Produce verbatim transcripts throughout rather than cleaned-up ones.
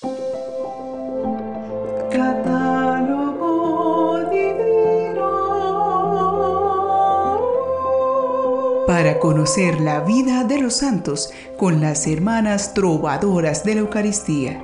Catálogo divino. Para conocer la vida de los santos con las hermanas trovadoras de la Eucaristía.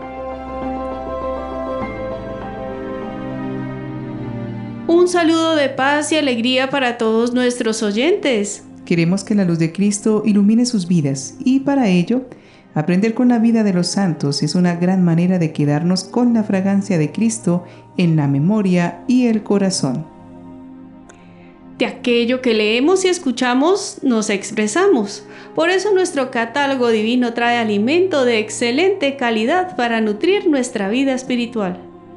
Un saludo de paz y alegría para todos nuestros oyentes. Queremos que la luz de Cristo ilumine sus vidas y para ello, aprender con la vida de los santos es una gran manera de quedarnos con la fragancia de Cristo en la memoria y el corazón. De aquello que leemos y escuchamos, nos expresamos. Por eso nuestro catálogo divino trae alimento de excelente calidad para nutrir nuestra vida espiritual.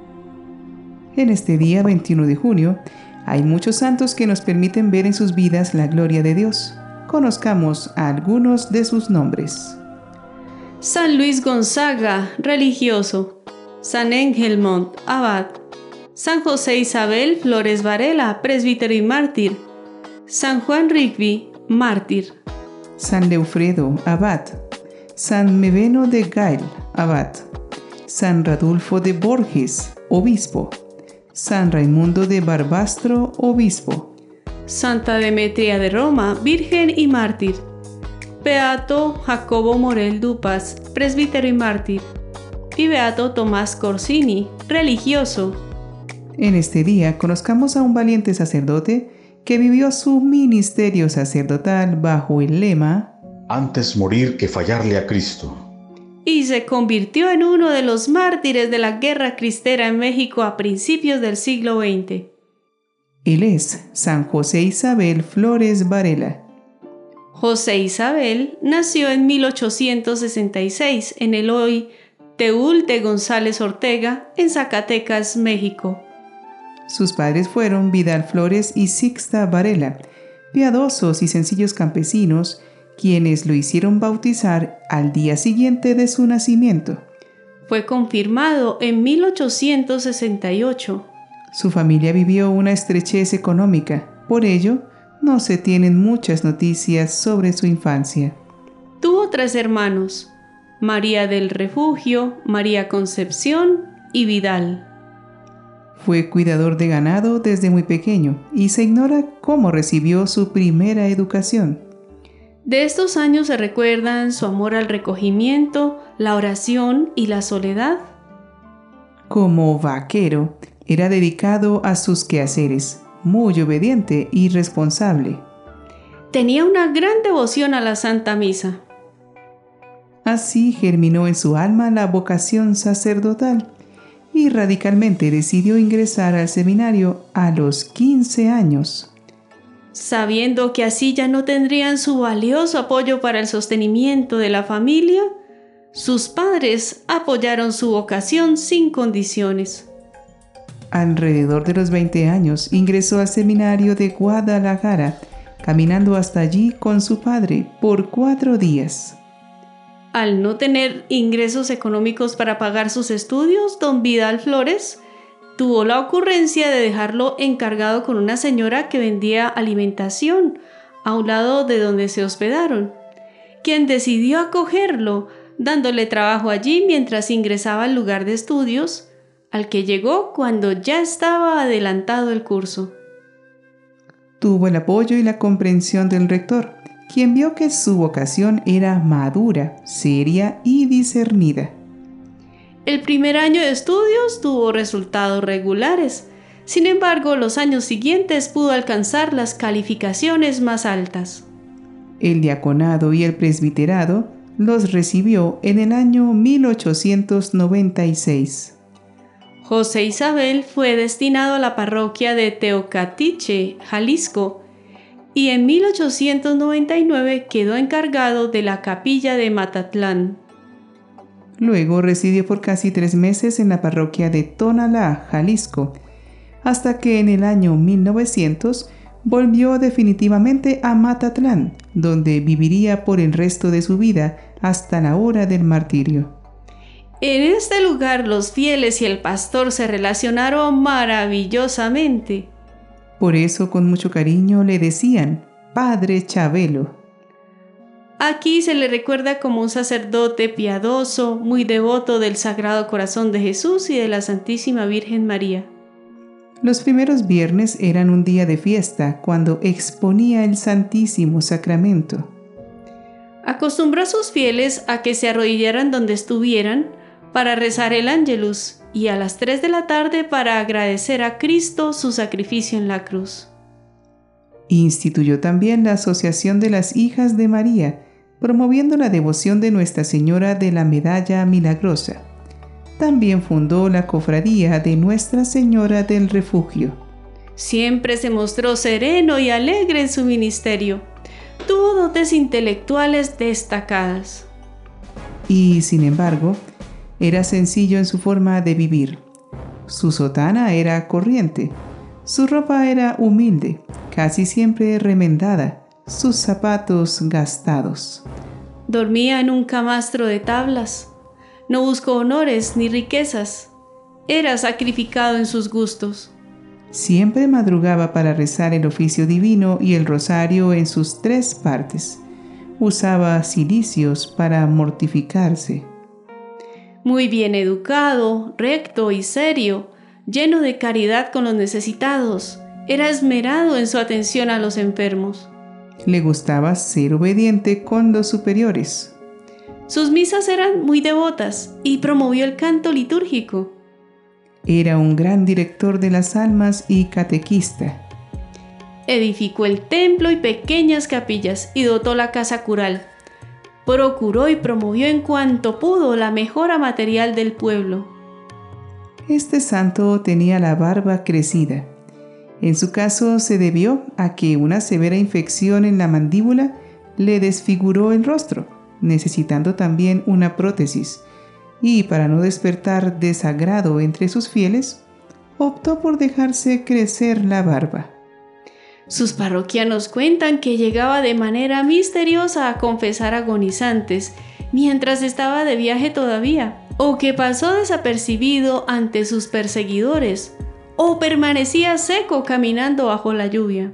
En este día veintiuno de junio, hay muchos santos que nos permiten ver en sus vidas la gloria de Dios. Conozcamos a algunos de sus nombres. San Luis Gonzaga, religioso. San Engelmont, abad. San José Isabel Flores Varela, presbítero y mártir. San Juan Rigby, mártir. San Leofredo, abad. San Meveno de Gail, abad. San Radulfo de Borges, obispo. San Raimundo de Barbastro, obispo. Santa Demetria de Roma, virgen y mártir. Beato Jacobo Morel Dupas, presbítero y mártir. Y Beato Tomás Corsini, religioso. En este día conozcamos a un valiente sacerdote que vivió su ministerio sacerdotal bajo el lema «Antes morir que fallarle a Cristo». Y se convirtió en uno de los mártires de la guerra cristera en México a principios del siglo veinte. Él es San José Isabel Flores Varela. José Isabel nació en mil ochocientos sesenta y seis en el hoy Teúl de González Ortega, en Zacatecas, México. Sus padres fueron Vidal Flores y Sixta Varela, piadosos y sencillos campesinos, quienes lo hicieron bautizar al día siguiente de su nacimiento. Fue confirmado en mil ochocientos sesenta y ocho. Su familia vivió una estrechez económica, por ello, no se tienen muchas noticias sobre su infancia. Tuvo tres hermanos, María del Refugio, María Concepción y Vidal. Fue cuidador de ganado desde muy pequeño y se ignora cómo recibió su primera educación. De estos años se recuerdan su amor al recogimiento, la oración y la soledad. Como vaquero, era dedicado a sus quehaceres, muy obediente y responsable. Tenía una gran devoción a la Santa Misa. Así germinó en su alma la vocación sacerdotal y radicalmente decidió ingresar al seminario a los quince años. Sabiendo que así ya no tendrían su valioso apoyo para el sostenimiento de la familia, sus padres apoyaron su vocación sin condiciones. Alrededor de los veinte años ingresó al seminario de Guadalajara, caminando hasta allí con su padre por cuatro días. Al no tener ingresos económicos para pagar sus estudios, don Vidal Flores tuvo la ocurrencia de dejarlo encargado con una señora que vendía alimentación a un lado de donde se hospedaron, quien decidió acogerlo, dándole trabajo allí mientras ingresaba al lugar de estudios, al que llegó cuando ya estaba adelantado el curso. Tuvo el apoyo y la comprensión del rector, quien vio que su vocación era madura, seria y discernida. El primer año de estudios tuvo resultados regulares. Sin embargo, los años siguientes pudo alcanzar las calificaciones más altas. El diaconado y el presbiterado los recibió en el año mil ochocientos noventa y seis. José Isabel fue destinado a la parroquia de Teocatiche, Jalisco, y en mil ochocientos noventa y nueve quedó encargado de la capilla de Matatlán. Luego residió por casi tres meses en la parroquia de Tonalá, Jalisco, hasta que en el año mil novecientos volvió definitivamente a Matatlán, donde viviría por el resto de su vida hasta la hora del martirio. En este lugar los fieles y el pastor se relacionaron maravillosamente. Por eso con mucho cariño le decían Padre Chabelo. Aquí se le recuerda como un sacerdote piadoso, muy devoto del Sagrado Corazón de Jesús y de la Santísima Virgen María. Los primeros viernes eran un día de fiesta cuando exponía el Santísimo Sacramento. Acostumbró a sus fieles a que se arrodillaran donde estuvieran para rezar el Ángelus y a las tres de la tarde para agradecer a Cristo su sacrificio en la cruz. Instituyó también la Asociación de las Hijas de María, promoviendo la devoción de Nuestra Señora de la Medalla Milagrosa. También fundó la Cofradía de Nuestra Señora del Refugio. Siempre se mostró sereno y alegre en su ministerio. Tuvo dotes intelectuales destacadas. Y, sin embargo, era sencillo en su forma de vivir. Su sotana era corriente, su ropa era humilde, casi siempre remendada, sus zapatos gastados. Dormía en un camastro de tablas. No buscó honores ni riquezas. Era sacrificado en sus gustos. Siempre madrugaba para rezar el oficio divino y el rosario en sus tres partes. Usaba cilicios para mortificarse. Muy bien educado, recto y serio, lleno de caridad con los necesitados, era esmerado en su atención a los enfermos. Le gustaba ser obediente con los superiores. Sus misas eran muy devotas y promovió el canto litúrgico. Era un gran director de las almas y catequista. Edificó el templo y pequeñas capillas y dotó la casa cural. Procuró y promovió en cuanto pudo la mejora material del pueblo. Este santo tenía la barba crecida. En su caso se debió a que una severa infección en la mandíbula le desfiguró el rostro, necesitando también una prótesis, y para no despertar desagrado entre sus fieles, optó por dejarse crecer la barba. Sus parroquianos cuentan que llegaba de manera misteriosa a confesar agonizantes mientras estaba de viaje todavía, o que pasó desapercibido ante sus perseguidores, o permanecía seco caminando bajo la lluvia.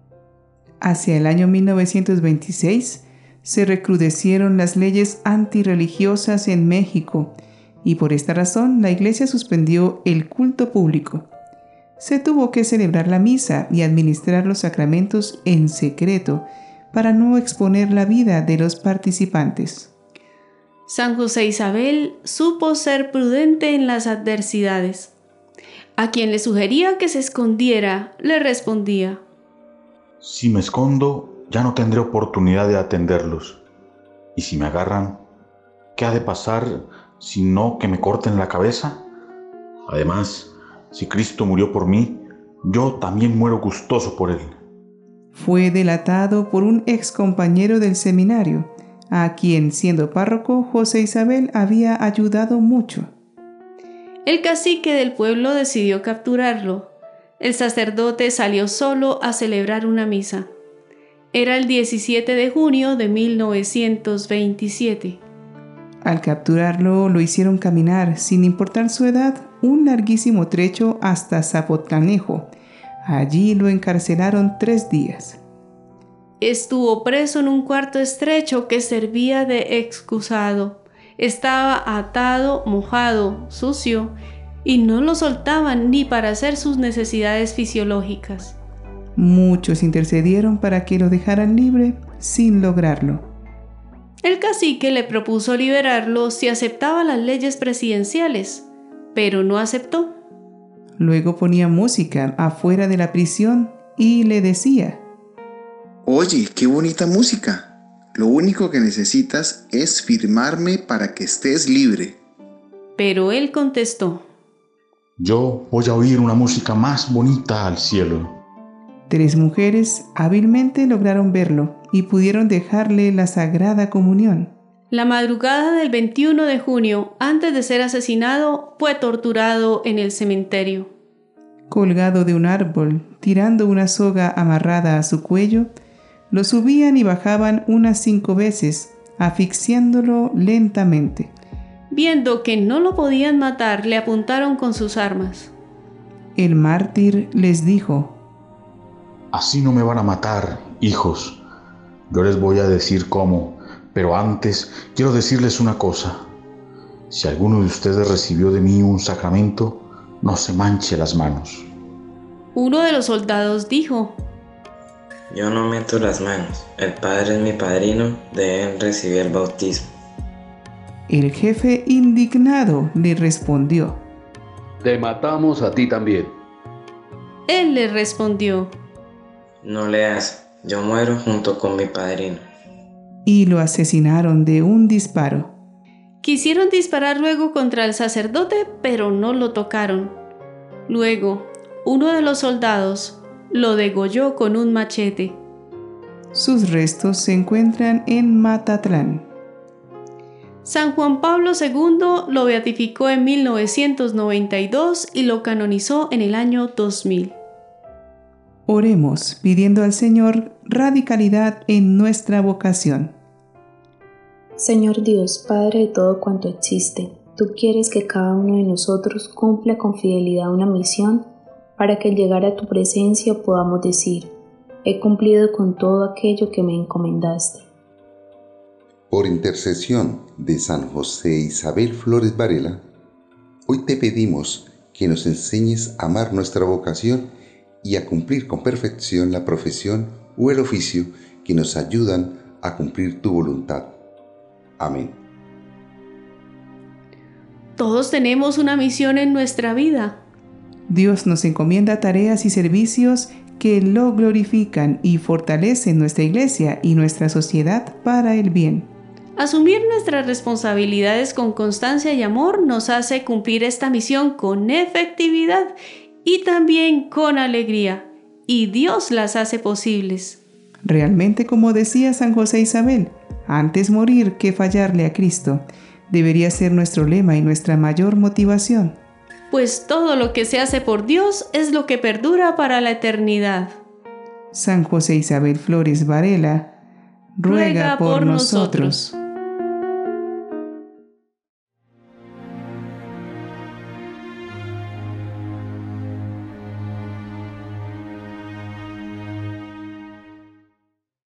Hacia el año mil novecientos veintiséis se recrudecieron las leyes antirreligiosas en México y por esta razón la Iglesia suspendió el culto público. Se tuvo que celebrar la misa y administrar los sacramentos en secreto para no exponer la vida de los participantes. San José Isabel supo ser prudente en las adversidades. A quien le sugería que se escondiera, le respondía: Si me escondo, ya no tendré oportunidad de atenderlos. Y si me agarran, ¿qué ha de pasar si no que me corten la cabeza? Además, si Cristo murió por mí, yo también muero gustoso por él. Fue delatado por un ex compañero del seminario, a quien, siendo párroco, José Isabel había ayudado mucho. El cacique del pueblo decidió capturarlo. El sacerdote salió solo a celebrar una misa. Era el diecisiete de junio de mil novecientos veintisiete. Al capturarlo, lo hicieron caminar, sin importar su edad, un larguísimo trecho hasta Zapotlanejo. Allí lo encarcelaron tres días. Estuvo preso en un cuarto estrecho que servía de excusado. Estaba atado, mojado, sucio, y no lo soltaban ni para hacer sus necesidades fisiológicas. Muchos intercedieron para que lo dejaran libre, sin lograrlo. El cacique le propuso liberarlo si aceptaba las leyes presidenciales, pero no aceptó. Luego ponía música afuera de la prisión y le decía: Oye, qué bonita música. Lo único que necesitas es firmarme para que estés libre. Pero él contestó: Yo voy a oír una música más bonita al cielo. Tres mujeres hábilmente lograron verlo y pudieron dejarle la Sagrada Comunión. La madrugada del veintiuno de junio, antes de ser asesinado, fue torturado en el cementerio. Colgado de un árbol, tirando una soga amarrada a su cuello, lo subían y bajaban unas cinco veces, asfixiándolo lentamente. Viendo que no lo podían matar, le apuntaron con sus armas. El mártir les dijo: Así no me van a matar, hijos. Yo les voy a decir cómo, Pero antes quiero decirles una cosa. Si alguno de ustedes recibió de mí un sacramento, no se manche las manos. Uno de los soldados dijo: Yo no meto las manos. El padre es mi padrino, deben recibir el bautismo. El jefe, indignado, le respondió: Te matamos a ti también. Él le respondió: No le hagas, yo muero junto con mi padrino. Y lo asesinaron de un disparo. Quisieron disparar luego contra el sacerdote, pero no lo tocaron. Luego, uno de los soldados lo degolló con un machete. Sus restos se encuentran en Matatlán. San Juan Pablo segundo lo beatificó en mil novecientos noventa y dos y lo canonizó en el año dos mil. Oremos pidiendo al Señor radicalidad en nuestra vocación. Señor Dios, Padre de todo cuanto existe, tú quieres que cada uno de nosotros cumpla con fidelidad una misión para que al llegar a tu presencia podamos decir: he cumplido con todo aquello que me encomendaste. Por intercesión de San José Isabel Flores Varela, hoy te pedimos que nos enseñes a amar nuestra vocación y a cumplir con perfección la profesión o el oficio que nos ayudan a cumplir tu voluntad. Amén. Todos tenemos una misión en nuestra vida. Dios nos encomienda tareas y servicios que lo glorifican y fortalecen nuestra iglesia y nuestra sociedad para el bien. Asumir nuestras responsabilidades con constancia y amor nos hace cumplir esta misión con efectividad y también con alegría, y Dios las hace posibles. Realmente, como decía San José Isabel, antes morir que fallarle a Cristo, debería ser nuestro lema y nuestra mayor motivación. Pues todo lo que se hace por Dios es lo que perdura para la eternidad. San José Isabel Flores Varela, ruega, ruega por, por nosotros. nosotros.